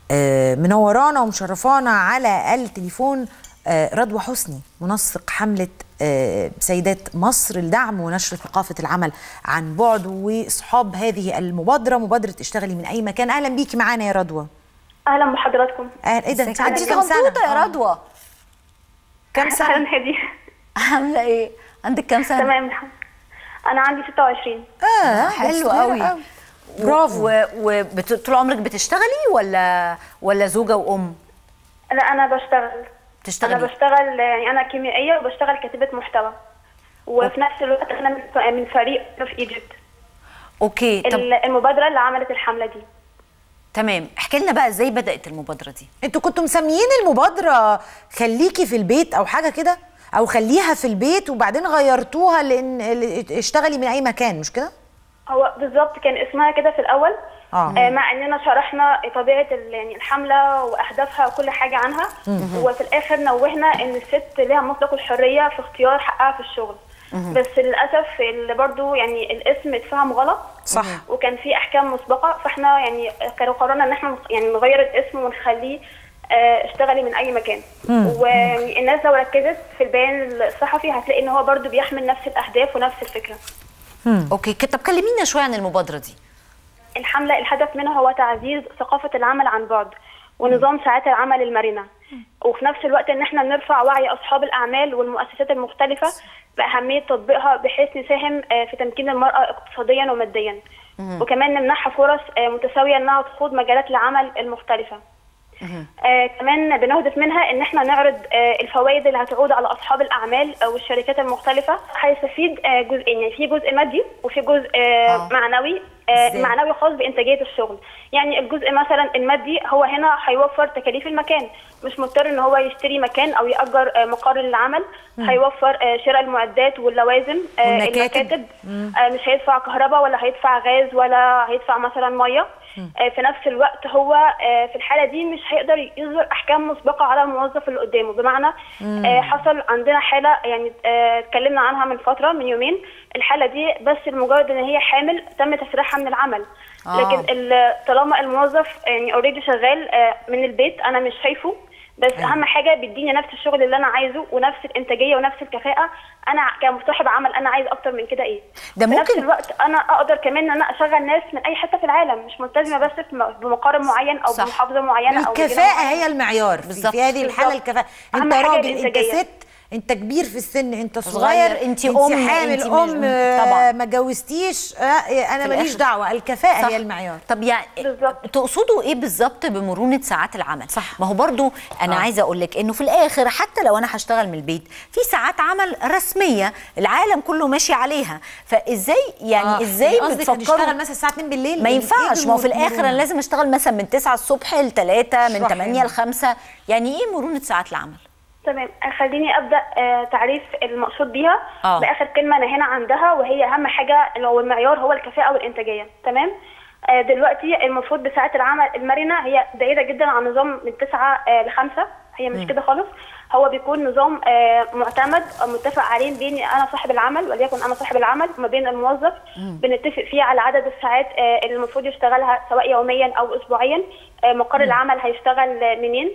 منورانا ومشرفانا على التليفون رضوى حسني، منسق حملة سيدات مصر لدعم ونشر ثقافة العمل عن بعد، واصحاب هذه المبادرة، مبادرة اشتغلي من أي مكان. أهلا بيكي معانا يا رضوى. أهلا بحضراتكم. ايه ده، انت عندك كام سنة سنة؟ يا رضوى؟ كام سنة؟ أهلا هدي. عاملة ايه؟ عندك كام سنة؟ تمام، أنا عندي 26. حلو قوي. برافو. طول عمرك بتشتغلي ولا زوجة وأم؟ لا، أنا بشتغل. تشتغلي؟ أنا بشتغل، يعني أنا كيميائية وبشتغل كاتبة محتوى، وفي نفس الوقت أنا من فريق في ايجيبت. اوكي. طب المبادرة اللي عملت الحملة دي. تمام، احكي لنا بقى ازاي بدأت المبادرة دي؟ انتوا كنتوا مسميين المبادرة خليكي في البيت أو حاجة كده، أو خليها في البيت، وبعدين غيرتوها لأن اشتغلي من أي مكان، مش كده؟ هو بالظبط كان اسمها كده في الأول. مع اننا شرحنا طبيعه يعني الحمله واهدافها وكل حاجه عنها، وفي الاخر نوهنا ان الست لها مطلق الحريه في اختيار حقها في الشغل. بس للاسف اللي برضو يعني الاسم اتفهم غلط، صح، وكان في احكام مسبقه، فاحنا يعني قررنا ان احنا يعني نغير الاسم ونخليه اشتغلي من اي مكان. والناس لو ركزت في البيان الصحفي هتلاقي ان هو برضو بيحمل نفس الاهداف ونفس الفكره. اوكي، طب كلمينا شويه عن المبادره دي. الحملة الهدف منها هو تعزيز ثقافة العمل عن بعد ونظام ساعات العمل المرنة، وفي نفس الوقت ان احنا نرفع وعي اصحاب الاعمال والمؤسسات المختلفة باهمية تطبيقها، بحيث نساهم في تمكين المرأة اقتصاديا وماديا، وكمان نمنحها فرص متساوية انها تخوض مجالات العمل المختلفة. كمان بنهدف منها ان احنا نعرض الفوائد اللي هتعود على اصحاب الاعمال والشركات المختلفه. هيستفيد جزئين، يعني في جزء مادي وفي جزء معنوي. معنوي خاص بانتاجيه الشغل. يعني الجزء مثلا المادي هو هنا هيوفر تكاليف المكان، مش مضطر ان هو يشتري مكان او ياجر مقر للعمل. هيوفر شراء المعدات واللوازم، المكاتب. مش هيدفع كهرباء ولا هيدفع غاز ولا هيدفع مثلا ميه. في نفس الوقت هو في الحاله دي مش هيقدر يصدر احكام مسبقه على الموظف اللي قدامه. بمعنى حصل عندنا حاله يعني اتكلمنا عنها من فتره، من يومين. الحاله دي بس لمجرد ان هي حامل تم تسريحها من العمل. لكن طالما الموظف يعني اوريدي شغال من البيت، انا مش شايفه، بس اهم حاجه بيديني نفس الشغل اللي انا عايزه ونفس الانتاجيه ونفس الكفاءه. انا كمصاحب عمل انا عايز اكتر من كده ايه. ده ممكن في نفس الوقت انا اقدر كمان ان انا اشغل ناس من اي حته في العالم، مش ملتزمه بس بمقر معين او صح. بمحافظه معينه او الكفاءه هي المعيار في هذه الحاله. الكفاءه، انت راجل، انت ست، انت كبير في السن، انت صغير، انت حامل، انت طبعا ما جوزتيش، انا ماليش دعوه. الكفاءه صح. هي المعيار. طب يعني تقصدوا ايه بالظبط بمرونه ساعات العمل؟ صح. ما هو برضو انا عايزه اقول لك انه في الاخر حتى لو انا هشتغل من البيت في ساعات عمل رسميه العالم كله ماشي عليها، فازاي يعني ازاي بتفكروا نشتغل مثلا الساعه 2 بالليل؟ ما ينفعش. ما هو في الاخر انا لازم اشتغل مثلا من 9 الصبح ل 3، من 8 ل 5. يعني ايه مرونه ساعات العمل؟ تمام، خليني ابدا تعريف المقصود بيها باخر كلمه انا هنا عندها، وهي اهم حاجه اللي هو المعيار هو الكفاءه والانتاجيه. تمام. دلوقتي المفروض بساعات العمل المرنه هي بعيده جدا عن نظام من 9 ل 5. هي مش كده خالص. هو بيكون نظام معتمد او متفق عليه بيني انا صاحب العمل، وليكن انا صاحب العمل، وما بين الموظف. بنتفق فيه على عدد الساعات اللي المفروض يشتغلها، سواء يوميا او اسبوعيا. مقر العمل هيشتغل منين.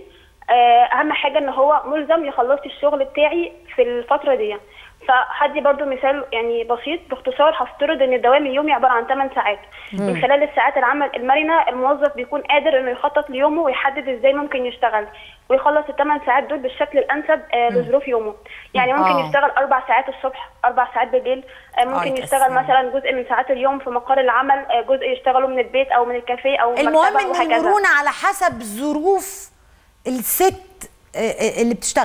اهم حاجه ان هو ملزم يخلص الشغل بتاعي في الفتره دي. فهدي برضو مثال يعني بسيط باختصار. هفترض ان الدوام اليومي عباره عن 8 ساعات. من خلال الساعات العمل المرنه الموظف بيكون قادر انه يخطط ليومه ويحدد ازاي ممكن يشتغل ويخلص ال8 ساعات دول بالشكل الانسب لظروف يومه. يعني ممكن يشتغل 4 ساعات الصبح، 4 ساعات بالليل. ممكن يشتغل مثلا جزء من ساعات اليوم في مقر العمل، جزء يشتغله من البيت او من الكافيه او المهم ان المرونه على حسب ظروف الست اللي بتشتغل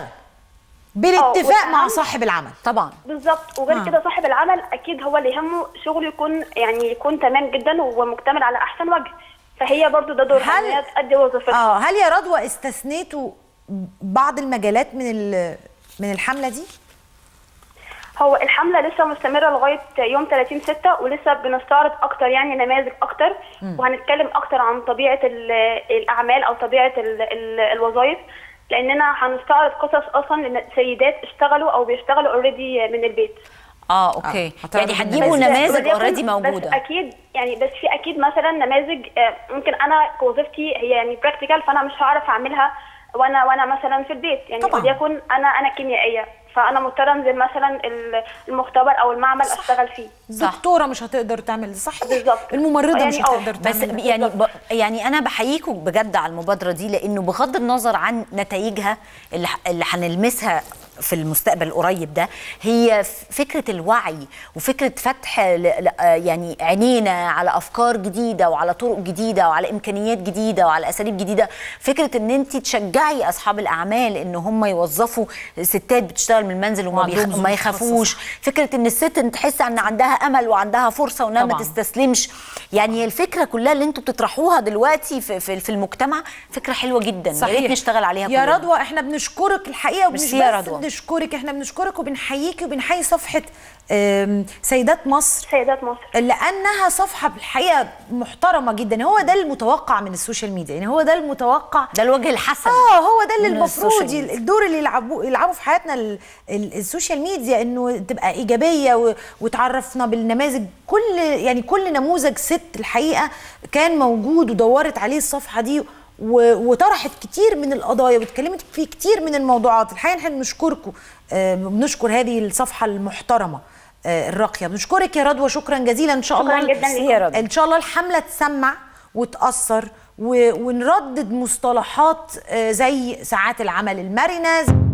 بالاتفاق مع صاحب العمل. طبعا بالظبط. وغير كده صاحب العمل اكيد هو اللي يهمه شغله يكون تمام جدا ومكتمل على احسن وجه. فهي برضو ده دورها ان هي تأدي وظيفتها. هل يا رضوى استثنيتوا بعض المجالات من الحمله دي؟ هو الحمله لسه مستمره لغايه يوم 30/6، ولسه بنستعرض اكتر يعني نماذج اكتر، وهنتكلم اكتر عن طبيعه الاعمال او طبيعه الوظائف، لاننا هنستعرض قصص اصلا لسيدات اشتغلوا او بيشتغلوا اوريدي من البيت. اوكي. يعني هتجيبوا نماذج اوريدي موجوده. بس اكيد يعني، بس في اكيد مثلا نماذج ممكن انا كوظيفتي هي يعني براكتيكال، فانا مش هعرف اعملها وانا مثلا في البيت يعني. وليكن انا كيميائيه، فانا مضطره انزل مثلا المختبر او المعمل اشتغل فيه. دكتوره مش هتقدر تعمل صح بالظبط. الممرضه يعني مش هتقدر تعمل. بس يعني انا بحييكم بجد على المبادره دي، لانه بغض النظر عن نتائجها اللي هنلمسها في المستقبل القريب ده، هي فكره الوعي وفكره فتح يعني عينينا على افكار جديده وعلى طرق جديده وعلى امكانيات جديده وعلى اساليب جديده. فكره ان انت تشجعي اصحاب الاعمال ان هم يوظفوا ستات بتشتغل من المنزل وما يخافوش. فكره ان الست تحس ان عندها امل وعندها فرصه وانها ما تستسلمش. يعني الفكره كلها اللي انتوا بتطرحوها دلوقتي في المجتمع فكره حلوه جدا. يا ريت نشتغل عليها يا رضوى. احنا بنشكرك الحقيقه، ومش بس بنشكرك، احنا بنشكرك وبنحييكي وبنحيي صفحه سيدات مصر لانها صفحه بالحقيقه محترمه جدا. هو ده المتوقع من السوشيال ميديا، يعني هو ده المتوقع، ده الوجه الحسن. هو ده اللي المفروض الدور اللي يلعبوا في حياتنا السوشيال ميديا، انه تبقى ايجابيه وتعرفنا بالنماذج. كل نموذج ست الحقيقه كان موجود ودورت عليه الصفحه دي، وطرحت كتير من القضايا واتكلمت في كتير من الموضوعات. الحقيقه احنا بنشكركم، بنشكر هذه الصفحه المحترمه الراقيه. بنشكرك يا رضوى، شكرا جزيلا. ان شاء الله جدا ان شاء الله الحمله تسمع وتاثر ونردد مصطلحات زي ساعات العمل المرنه.